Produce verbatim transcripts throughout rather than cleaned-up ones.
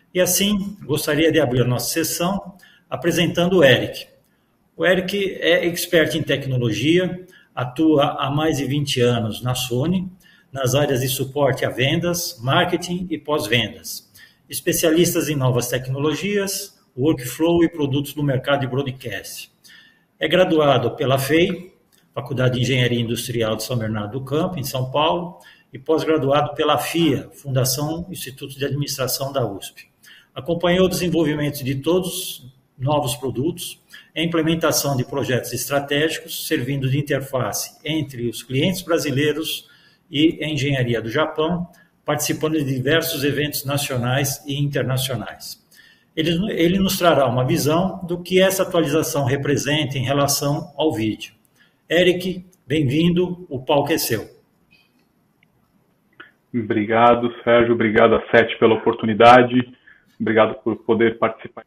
E assim, gostaria de abrir a nossa sessão apresentando o Eric. O Eric é expert em tecnologia, atua há mais de vinte anos na Sony, nas áreas de suporte a vendas, marketing e pós-vendas. Especialistas em novas tecnologias, workflow e produtos no mercado de broadcast. É graduado pela F E I, Faculdade de Engenharia Industrial de São Bernardo do Campo, em São Paulo, e pós-graduado pela F I A, Fundação Instituto de Administração da U S P. Acompanhou o desenvolvimento de todos os novos produtos, a implementação de projetos estratégicos, servindo de interface entre os clientes brasileiros e a engenharia do Japão, participando de diversos eventos nacionais e internacionais. Ele, ele nos trará uma visão do que essa atualização representa em relação ao vídeo. Eric, bem-vindo, o palco é seu. Obrigado, Sérgio, obrigado a Sete pela oportunidade, obrigado por poder participar.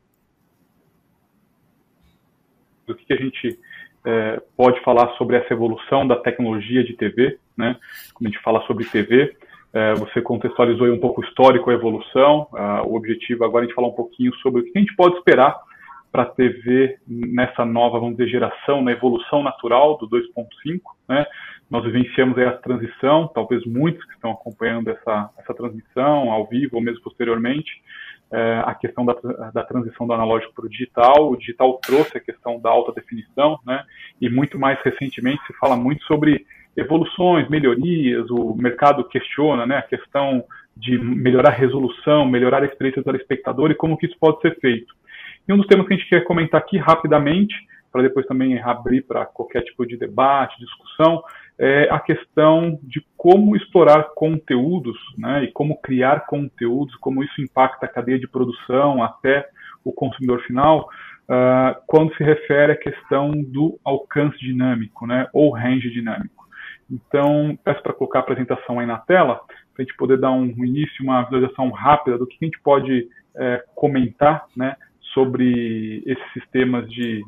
Do que a gente é, pode falar sobre essa evolução da tecnologia de T V, né? Quando a gente fala sobre T V, é, você contextualizou aí um pouco o histórico, a evolução, a, o objetivo agora é a gente falar um pouquinho sobre o que a gente pode esperar para a T V nessa nova, vamos dizer, geração, na evolução natural do dois ponto cinco, né? Nós vivenciamos aí a transição, talvez muitos que estão acompanhando essa, essa transmissão ao vivo ou mesmo posteriormente, é, a questão da, da transição do analógico para o digital. O digital trouxe a questão da alta definição, né? E muito mais recentemente se fala muito sobre evoluções, melhorias, o mercado questiona, né, a questão de melhorar a resolução, melhorar a experiência do telespectador e como que isso pode ser feito. E um dos temas que a gente quer comentar aqui rapidamente, para depois também abrir para qualquer tipo de debate, discussão, é a questão de como explorar conteúdos, né, e como criar conteúdos, como isso impacta a cadeia de produção até o consumidor final, uh, quando se refere à questão do alcance dinâmico, né, ou range dinâmico. Então, peço para colocar a apresentação aí na tela, para a gente poder dar um início, uma visualização rápida do que a gente pode é, comentar, né, sobre esses sistemas de,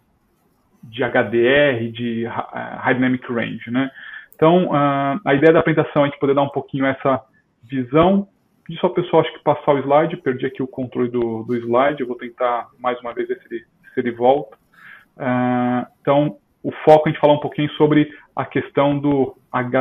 de H D R, de High Dynamic Range, né? Então, uh, a ideia da apresentação é a gente poder dar um pouquinho essa visão. Pedir só o pessoal, acho que passar o slide, perdi aqui o controle do, do slide, eu vou tentar mais uma vez ver se ele, se ele volta. Uh, então, o foco é a gente falar um pouquinho sobre a questão do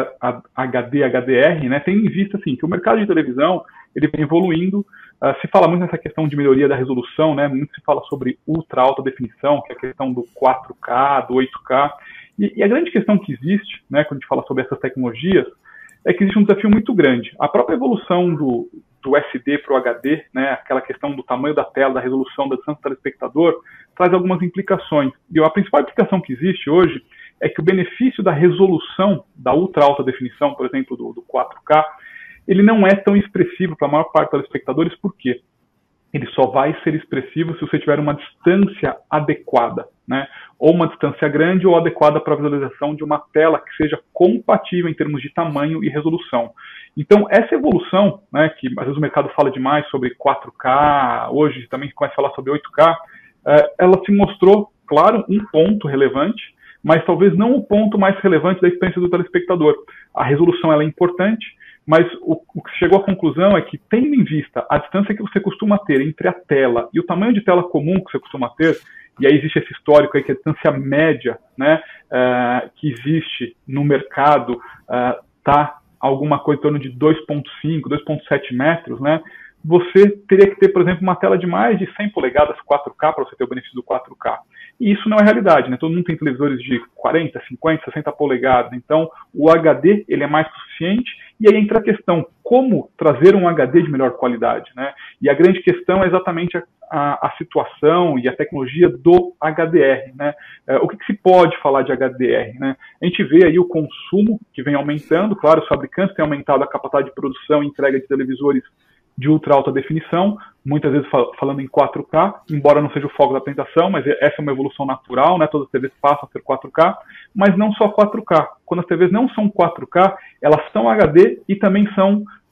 H D, H D R, né? Tendo em vista, assim, que o mercado de televisão, ele vem evoluindo, uh, se fala muito nessa questão de melhoria da resolução, né? Muito se fala sobre ultra alta definição, que é a questão do quatro K, do oito K, e, e a grande questão que existe, né, quando a gente fala sobre essas tecnologias, é que existe um desafio muito grande. A própria evolução do, do S D para o H D, né, aquela questão do tamanho da tela, da resolução, da distância do telespectador, traz algumas implicações. E a principal implicação que existe hoje é que o benefício da resolução da ultra alta definição, por exemplo, do, do quatro K, ele não é tão expressivo para a maior parte dos telespectadores. Por quê? Ele só vai ser expressivo se você tiver uma distância adequada, né? Ou uma distância grande ou adequada para a visualização de uma tela que seja compatível em termos de tamanho e resolução. Então, essa evolução, né, que às vezes o mercado fala demais sobre quatro K, hoje também começa a falar sobre oito K, ela se mostrou, claro, um ponto relevante, mas talvez não o ponto mais relevante da experiência do telespectador. A resolução ela é importante, mas o, o que chegou à conclusão é que, tendo em vista a distância que você costuma ter entre a tela e o tamanho de tela comum que você costuma ter, e aí existe esse histórico aí que a distância média, né, uh, que existe no mercado está uh, alguma coisa em torno de dois ponto cinco, dois ponto sete metros, né, você teria que ter, por exemplo, uma tela de mais de cem polegadas quatro K para você ter o benefício do quatro K. E isso não é realidade, né? Todo mundo tem televisores de quarenta, cinquenta, sessenta polegadas. Então, o H D ele é mais que suficiente. E aí entra a questão, como trazer um H D de melhor qualidade, né? E a grande questão é exatamente a, a, a situação e a tecnologia do H D R, né? É, o que, que se pode falar de H D R, né? A gente vê aí o consumo que vem aumentando. Claro, os fabricantes têm aumentado a capacidade de produção e entrega de televisores de ultra alta definição, muitas vezes fal falando em quatro K, embora não seja o foco da apresentação, mas essa é uma evolução natural, né? Todas as T Vs passam a ser quatro K, mas não só quatro K. Quando as T Vs não são quatro K, elas são H D e também são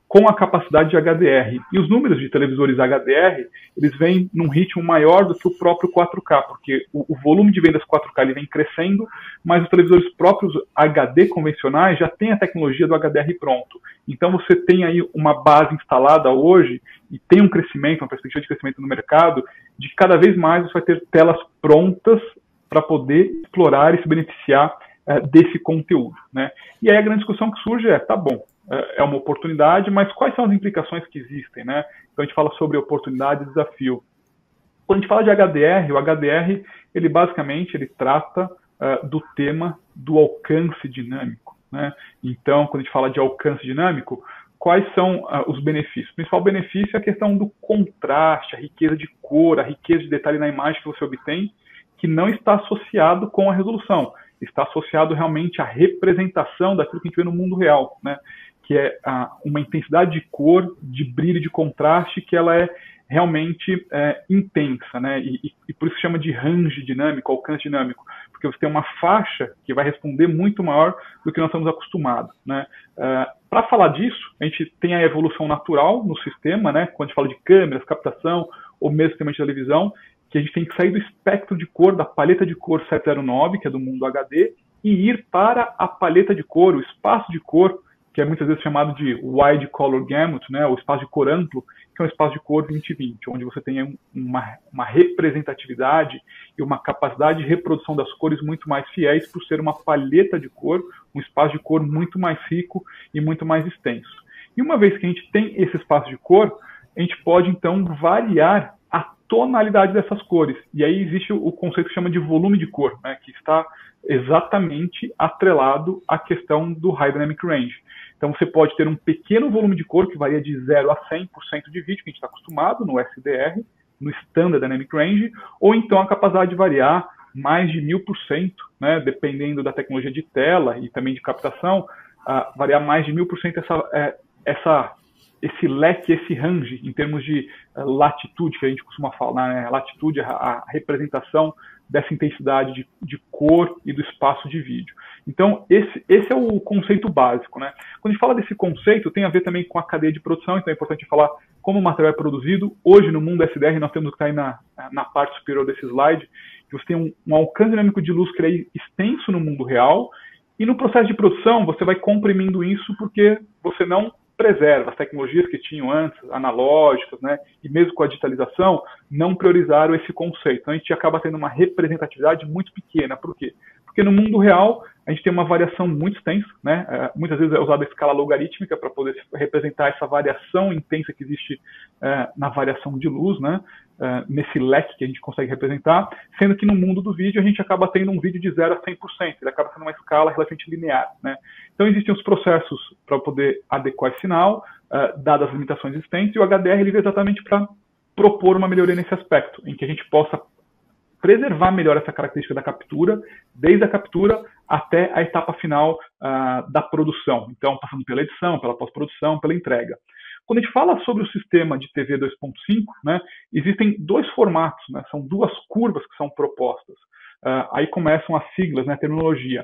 com a capacidade de H D R. E os números de televisores H D R, eles vêm num ritmo maior do que o próprio quatro K, porque o, o volume de vendas quatro K ele vem crescendo, mas os televisores próprios H D convencionais já têm a tecnologia do H D R pronto. Então você tem aí uma base instalada hoje e tem um crescimento, uma perspectiva de crescimento no mercado, de que cada vez mais você vai ter telas prontas para poder explorar e se beneficiar uh, desse conteúdo, né? E aí a grande discussão que surge é, tá bom, é uma oportunidade, mas quais são as implicações que existem, né? Então a gente fala sobre oportunidade e desafio. Quando a gente fala de H D R, o H D R, ele basicamente ele trata uh, do tema do alcance dinâmico, né? Então, quando a gente fala de alcance dinâmico, quais são uh, os benefícios? O principal benefício é a questão do contraste, a riqueza de cor, a riqueza de detalhe na imagem que você obtém, que não está associado com a resolução, está associado realmente à representação daquilo que a gente vê no mundo real, né? Que é a, uma intensidade de cor, de brilho, de contraste, que ela é realmente é, intensa, né? E, e, e por isso chama de range dinâmico, alcance dinâmico, porque você tem uma faixa que vai responder muito maior do que nós estamos acostumados, né? Uh, Para falar disso, a gente tem a evolução natural no sistema, né? Quando a gente fala de câmeras, captação, ou mesmo sistema de televisão, que a gente tem que sair do espectro de cor, da paleta de cor setecentos e nove, que é do mundo H D, e ir para a paleta de cor, o espaço de cor, que é muitas vezes chamado de Wide Color Gamut, né, o espaço de cor amplo, que é um espaço de cor vinte vinte, onde você tem uma, uma representatividade e uma capacidade de reprodução das cores muito mais fiéis por ser uma paleta de cor, um espaço de cor muito mais rico e muito mais extenso. E uma vez que a gente tem esse espaço de cor, a gente pode então variar a tonalidade dessas cores. E aí existe o conceito que chama de volume de cor, né, que está exatamente atrelado à questão do High Dynamic Range. Então você pode ter um pequeno volume de cor que varia de zero a cem por cento de vídeo, que a gente está acostumado no S D R, no Standard Dynamic Range, ou então a capacidade de variar mais de mil por cento, né, dependendo da tecnologia de tela e também de captação, uh, variar mais de mil por cento essa, é, essa, esse leque, esse range, em termos de uh, latitude, que a gente costuma falar, né, latitude, a, a representação dessa intensidade de, de cor e do espaço de vídeo. Então, esse, esse é o conceito básico, né? Quando a gente fala desse conceito, tem a ver também com a cadeia de produção, então é importante falar como o material é produzido. Hoje, no mundo S D R, nós temos o que está aí na, na parte superior desse slide, que você tem um, um alcance dinâmico de luz que é extenso no mundo real, e no processo de produção, você vai comprimindo isso porque você não preserva as tecnologias que tinham antes, analógicas, né, e mesmo com a digitalização, não priorizaram esse conceito. Então a gente acaba tendo uma representatividade muito pequena. Por quê? Porque no mundo real a gente tem uma variação muito extensa, né? Uh, muitas vezes é usada a escala logarítmica para poder representar essa variação intensa que existe uh, na variação de luz, né? Uh, nesse leque que a gente consegue representar, sendo que no mundo do vídeo a gente acaba tendo um vídeo de zero a cem por cento, ele acaba sendo uma escala relativamente linear, né? Então existem os processos para poder adequar esse sinal, uh, dadas as limitações existentes, e o H D R ele veio exatamente para propor uma melhoria nesse aspecto, em que a gente possa preservar melhor essa característica da captura, desde a captura até a etapa final uh, da produção. Então, passando pela edição, pela pós-produção, pela entrega. Quando a gente fala sobre o sistema de T V dois ponto cinco, né, existem dois formatos, né, são duas curvas que são propostas. Uh, aí começam as siglas, né, a terminologia.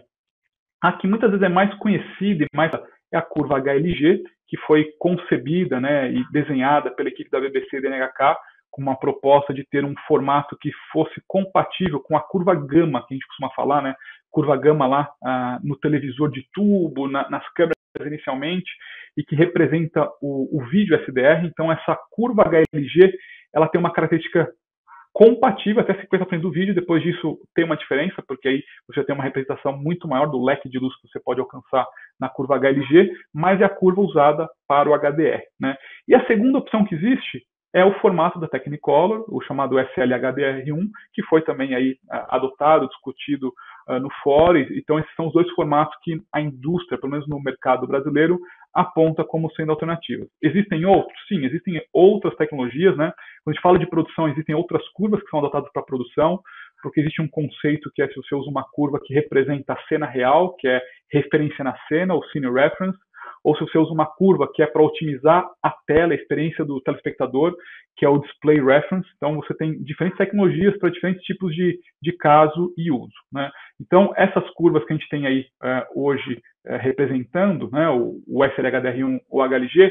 A que muitas vezes é mais conhecida e mais é a curva H L G, que foi concebida, né, e desenhada pela equipe da B B C e da N H K, com uma proposta de ter um formato que fosse compatível com a curva gama, que a gente costuma falar, né? Curva gama lá ah, no televisor de tubo, na, nas câmeras inicialmente, e que representa o, o vídeo S D R. Então essa curva H L G, ela tem uma característica compatível até cinquenta por cento do vídeo, depois disso tem uma diferença, porque aí você tem uma representação muito maior do leque de luz que você pode alcançar na curva H L G, mas é a curva usada para o H D R, né? E a segunda opção que existe é o formato da Technicolor, o chamado S L H D R um, que foi também aí adotado, discutido uh, no fórum. Então esses são os dois formatos que a indústria, pelo menos no mercado brasileiro, aponta como sendo alternativas. Existem outros? Sim, existem outras tecnologias, né? Quando a gente fala de produção, existem outras curvas que são adotadas para produção, porque existe um conceito que é se você usa uma curva que representa a cena real, que é referência na cena, ou scene reference, ou se você usa uma curva que é para otimizar a tela, a experiência do telespectador, que é o Display Reference. Então, você tem diferentes tecnologias para diferentes tipos de, de caso e uso, né? Então, essas curvas que a gente tem aí uh, hoje uh, representando, né, o, o S L H D R um ou H L G,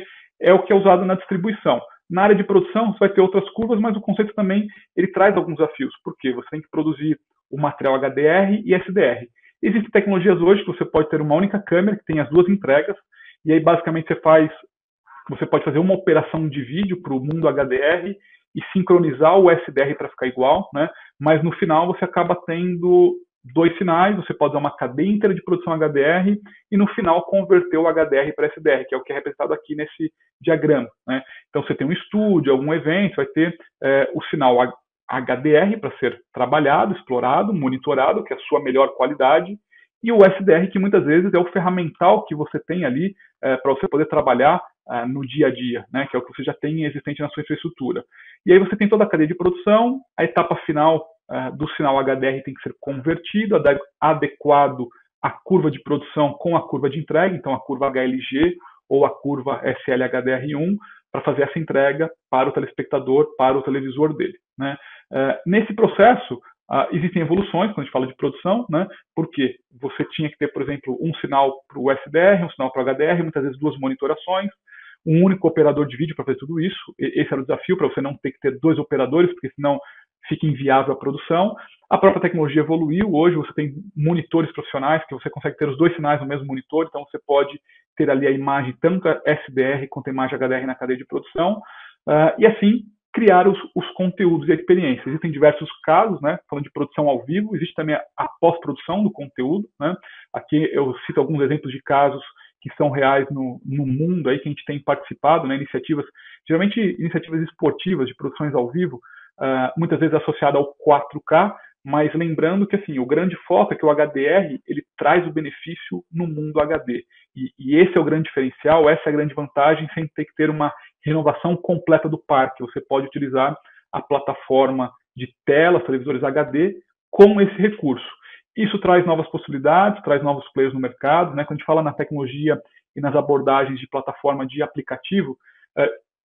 é o que é usado na distribuição. Na área de produção, você vai ter outras curvas, mas o conceito também ele traz alguns desafios. Por quê? Você tem que produzir o material H D R e S D R. Existem tecnologias hoje que você pode ter uma única câmera que tem as duas entregas, e aí basicamente você faz, você pode fazer uma operação de vídeo para o mundo H D R e sincronizar o S D R para ficar igual, né? Mas no final você acaba tendo dois sinais, você pode dar uma cadeia inteira de produção H D R e no final converter o H D R para S D R, que é o que é representado aqui nesse diagrama, né? Então você tem um estúdio, algum evento, vai ter é, o sinal H D R para ser trabalhado, explorado, monitorado, que é a sua melhor qualidade, e o S D R, que muitas vezes é o ferramental que você tem ali é, para você poder trabalhar é, no dia a dia, né, que é o que você já tem existente na sua infraestrutura. E aí você tem toda a cadeia de produção, a etapa final é, do sinal H D R tem que ser convertido, adequado à curva de produção com a curva de entrega, então a curva H L G ou a curva S L H D R um, para fazer essa entrega para o telespectador, para o televisor dele, né? É, nesse processo, Uh, existem evoluções quando a gente fala de produção, né? Porque você tinha que ter, por exemplo, um sinal para o S D R, um sinal para o H D R, muitas vezes duas monitorações, um único operador de vídeo para fazer tudo isso. Esse era o desafio, para você não ter que ter dois operadores, porque senão fica inviável a produção. A própria tecnologia evoluiu, hoje você tem monitores profissionais que você consegue ter os dois sinais no mesmo monitor, então você pode ter ali a imagem tanto S D R quanto a imagem H D R na cadeia de produção, uh, e assim criar os, os conteúdos e a experiência. Existem diversos casos, né, falando de produção ao vivo, existe também a, a pós-produção do conteúdo, né. Aqui eu cito alguns exemplos de casos que são reais no, no mundo, aí, que a gente tem participado, né, iniciativas, geralmente iniciativas esportivas de produções ao vivo, uh, muitas vezes associada ao quatro K, mas lembrando que assim, o grande foco é que o H D R ele traz o benefício no mundo H D. E, e esse é o grande diferencial, essa é a grande vantagem, sem ter que ter uma renovação completa do parque. Você pode utilizar a plataforma de telas, televisores H D, com esse recurso. Isso traz novas possibilidades, traz novos players no mercado, né? Quando a gente fala na tecnologia e nas abordagens de plataforma de aplicativo, eh,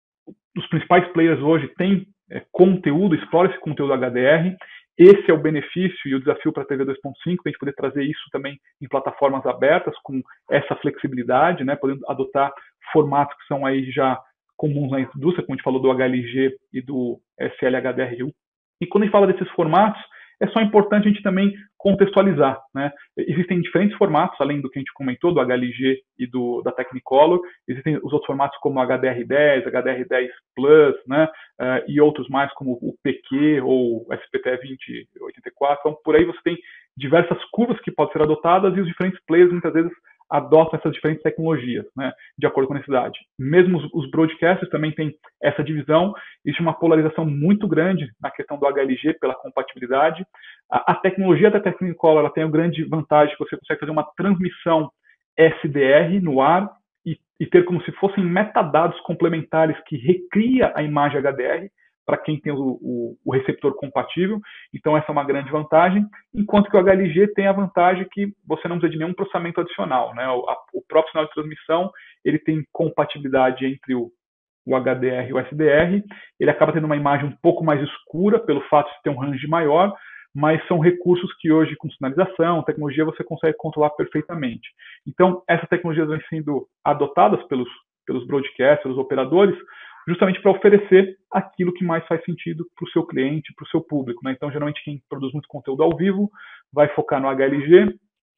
os principais players hoje têm eh, conteúdo, exploram esse conteúdo H D R. Esse é o benefício e o desafio para a T V dois ponto cinco, a gente poder trazer isso também em plataformas abertas, com essa flexibilidade, né, podendo adotar formatos que são aí já comuns na indústria, como a gente falou do H L G e do S L H D R um. E quando a gente fala desses formatos, é só importante a gente também contextualizar, né? Existem diferentes formatos, além do que a gente comentou, do H L G e do, da Technicolor. Existem os outros formatos como H D R dez, H D R dez Plus, né? Uh, e outros mais como o P Q ou S P T vinte oitenta e quatro. Então, por aí você tem diversas curvas que podem ser adotadas e os diferentes players muitas vezes adotam essas diferentes tecnologias, né, de acordo com a necessidade. Mesmo os, os broadcasters também têm essa divisão, existe uma polarização muito grande na questão do H L G pela compatibilidade. A, a tecnologia da Technicolor ela tem a grande vantagem que você consegue fazer uma transmissão S D R no ar e, e ter como se fossem metadados complementares que recria a imagem H D R para quem tem o, o, o receptor compatível. Então essa é uma grande vantagem, enquanto que o H L G tem a vantagem que você não precisa de nenhum processamento adicional, né? O, a, o próprio sinal de transmissão ele tem compatibilidade entre o, o H D R e o S D R, ele acaba tendo uma imagem um pouco mais escura pelo fato de ter um range maior, mas são recursos que hoje com sinalização, tecnologia, você consegue controlar perfeitamente. Então essas tecnologias vêm sendo adotadas pelos, pelos broadcasters, pelos operadores, justamente para oferecer aquilo que mais faz sentido para o seu cliente, para o seu público, né? Então, geralmente, quem produz muito conteúdo ao vivo vai focar no H L G.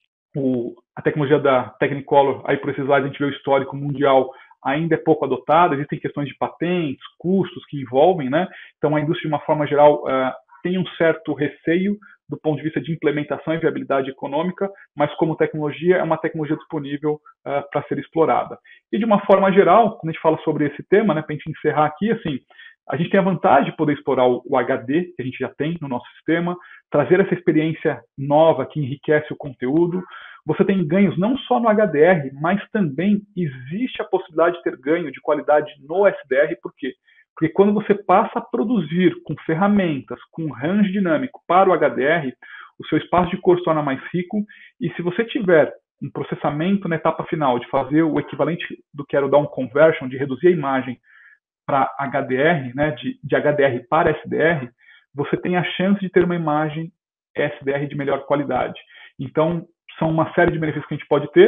O, a tecnologia da Technicolor, aí por esses slides a gente vê o histórico mundial, ainda é pouco adotada, existem questões de patentes, custos que envolvem, né? Então, a indústria, de uma forma geral, uh, tem um certo receio do ponto de vista de implementação e viabilidade econômica, mas como tecnologia, é uma tecnologia disponível uh, para ser explorada. E de uma forma geral, quando a gente fala sobre esse tema, né, para a gente encerrar aqui, assim, a gente tem a vantagem de poder explorar o, o H D, que a gente já tem no nosso sistema, trazer essa experiência nova que enriquece o conteúdo. Você tem ganhos não só no H D R, mas também existe a possibilidade de ter ganho de qualidade no S D R, por quê? Porque quando você passa a produzir com ferramentas, com range dinâmico para o H D R, o seu espaço de cor se torna mais rico, e se você tiver um processamento na etapa final de fazer o equivalente do que era o down conversion, de reduzir a imagem para H D R, né, de, de H D R para S D R, você tem a chance de ter uma imagem S D R de melhor qualidade. Então, são uma série de benefícios que a gente pode ter.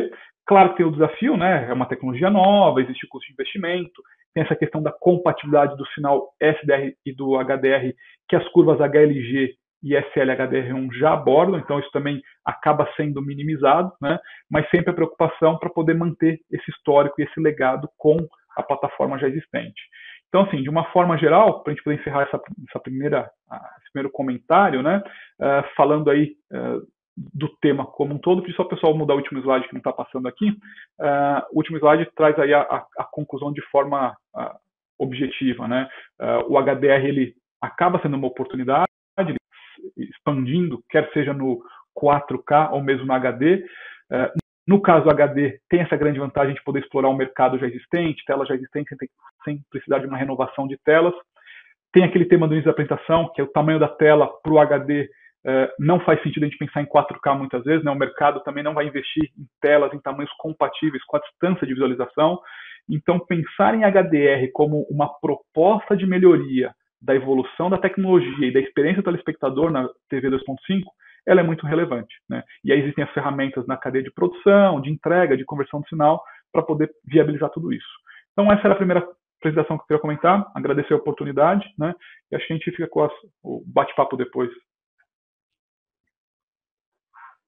Claro que tem o desafio, né? É uma tecnologia nova, existe o custo de investimento, tem essa questão da compatibilidade do sinal S D R e do H D R, que as curvas H L G e S L H D R um já abordam, então isso também acaba sendo minimizado, né? Mas sempre a preocupação para poder manter esse histórico e esse legado com a plataforma já existente. Então, assim, de uma forma geral, para a gente poder encerrar essa, essa primeira, esse primeiro comentário, né? Uh, falando aí uh, do tema como um todo, pedi só o pessoal mudar o último slide que não está passando aqui. Uh, o último slide traz aí a, a, a conclusão de forma uh, objetiva, né? Uh, o H D R ele acaba sendo uma oportunidade, expandindo, quer seja no quatro K ou mesmo no H D. Uh, no caso do H D, tem essa grande vantagem de poder explorar um mercado já existente, telas já existentes, sem, sem precisar de uma renovação de telas. Tem aquele tema do início da apresentação, que é o tamanho da tela para o H D. Uh, não faz sentido a gente pensar em quatro K muitas vezes, né? O mercado também não vai investir em telas em tamanhos compatíveis com a distância de visualização. Então, pensar em H D R como uma proposta de melhoria da evolução da tecnologia e da experiência do telespectador na T V dois ponto cinco, ela é muito relevante, né? E aí existem as ferramentas na cadeia de produção, de entrega, de conversão de sinal, para poder viabilizar tudo isso. Então, essa era a primeira apresentação que eu queria comentar, agradecer a oportunidade, né? E acho que a gente fica com as, o bate-papo depois.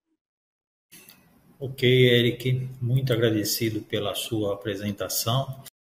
Ok, Eric, muito agradecido pela sua apresentação.